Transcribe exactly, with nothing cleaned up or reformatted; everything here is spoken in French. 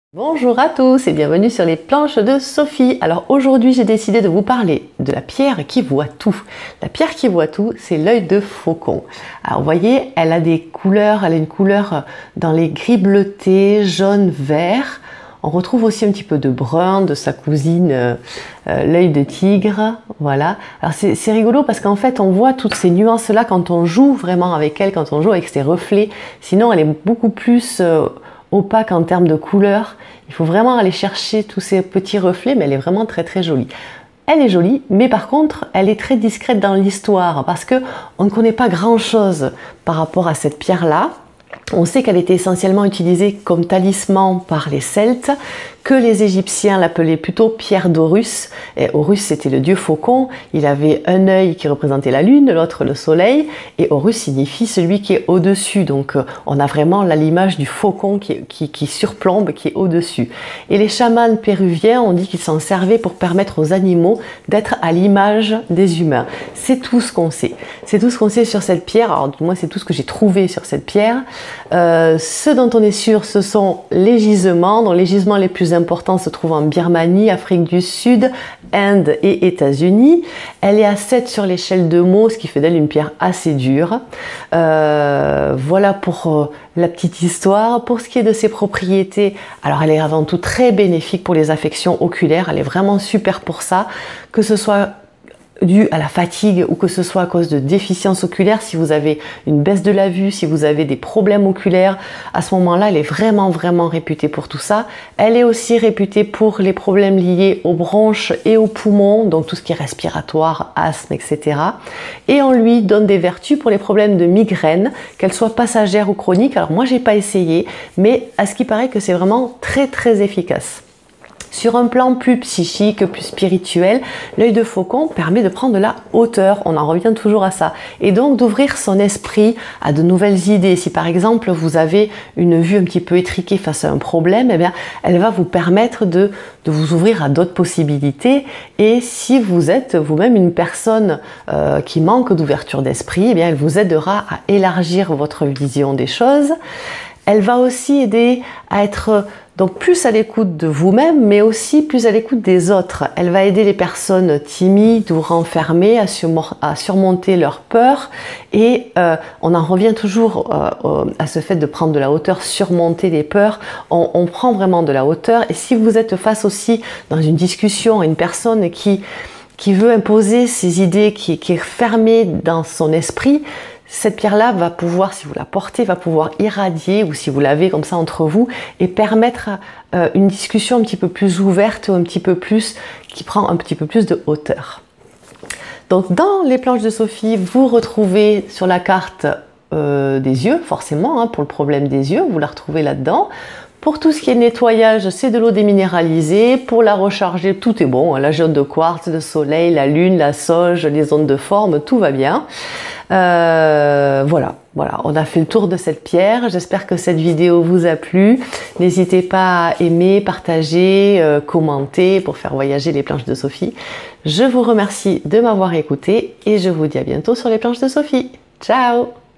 Bonjour à tous et bienvenue sur les planches de Sophie. Alors aujourd'hui j'ai décidé de vous parler de la pierre qui voit tout. La pierre qui voit tout, c'est l'œil de faucon. Alors vous voyez, elle a des couleurs, elle a une couleur dans les gris bleuté, jaune, vert. On retrouve aussi un petit peu de brun de sa cousine euh, euh, l'œil de tigre, voilà. Alors c'est rigolo parce qu'en fait on voit toutes ces nuances là quand on joue vraiment avec elle, quand on joue avec ses reflets. Sinon elle est beaucoup plus euh, opaque en termes de couleurs. Il faut vraiment aller chercher tous ces petits reflets, mais elle est vraiment très très jolie. Elle est jolie, mais par contre, elle est très discrète dans l'histoire parce que on ne connaît pas grand chose par rapport à cette pierre-là. On sait qu'elle était essentiellement utilisée comme talisman par les Celtes, que les Égyptiens l'appelaient plutôt pierre d'Horus. Et Horus, c'était le dieu faucon. Il avait un œil qui représentait la lune, l'autre le soleil. Et Horus signifie celui qui est au-dessus. Donc, on a vraiment là l'image du faucon qui, qui, qui surplombe, qui est au-dessus. Et les chamans péruviens ont dit qu'ils s'en servaient pour permettre aux animaux d'être à l'image des humains. C'est tout ce qu'on sait. C'est tout ce qu'on sait sur cette pierre. Alors, moi, c'est tout ce que j'ai trouvé sur cette pierre. Euh, ce dont on est sûr, ce sont les gisements. Donc, les gisements les plus importants se trouvent en Birmanie, Afrique du Sud, Inde et États-Unis. Elle est à sept sur l'échelle de Mohs, ce qui fait d'elle une pierre assez dure. Euh, voilà pour euh, la petite histoire. Pour ce qui est de ses propriétés, alors elle est avant tout très bénéfique pour les affections oculaires. Elle est vraiment super pour ça, que ce soit dû à la fatigue ou que ce soit à cause de déficience oculaire, si vous avez une baisse de la vue, si vous avez des problèmes oculaires, à ce moment-là, elle est vraiment vraiment réputée pour tout ça. Elle est aussi réputée pour les problèmes liés aux bronches et aux poumons, donc tout ce qui est respiratoire, asthme, et cetera. Et on lui donne des vertus pour les problèmes de migraine, qu'elles soient passagères ou chroniques. Alors moi, j'ai pas essayé, mais à ce qui paraît que c'est vraiment très très efficace. Sur un plan plus psychique, plus spirituel, l'œil de faucon permet de prendre de la hauteur, on en revient toujours à ça, et donc d'ouvrir son esprit à de nouvelles idées. Si par exemple vous avez une vue un petit peu étriquée face à un problème, eh bien, elle va vous permettre de, de vous ouvrir à d'autres possibilités. Et si vous êtes vous-même une personne euh, qui manque d'ouverture d'esprit, eh bien, elle vous aidera à élargir votre vision des choses. Elle va aussi aider à être donc plus à l'écoute de vous-même, mais aussi plus à l'écoute des autres. Elle va aider les personnes timides ou renfermées à, sur, à surmonter leur peur. Et euh, on en revient toujours euh, à ce fait de prendre de la hauteur, surmonter les peurs. On, on prend vraiment de la hauteur. Et si vous êtes face aussi dans une discussion à une personne qui, qui veut imposer ses idées, qui, qui est fermée dans son esprit, cette pierre-là va pouvoir, si vous la portez, va pouvoir irradier, ou si vous l'avez comme ça entre vous, et permettre euh, une discussion un petit peu plus ouverte, ou un petit peu plus, qui prend un petit peu plus de hauteur. Donc dans les planches de Sophie, vous retrouvez sur la carte euh, des yeux, forcément, hein, pour le problème des yeux, vous la retrouvez là-dedans. Pour tout ce qui est nettoyage, c'est de l'eau déminéralisée. Pour la recharger, tout est bon. La géode de quartz, le soleil, la lune, la sauge, les ondes de forme, tout va bien. Euh, voilà, voilà, on a fait le tour de cette pierre. J'espère que cette vidéo vous a plu. N'hésitez pas à aimer, partager, euh, commenter pour faire voyager les planches de Sophie. Je vous remercie de m'avoir écouté et je vous dis à bientôt sur les planches de Sophie. Ciao!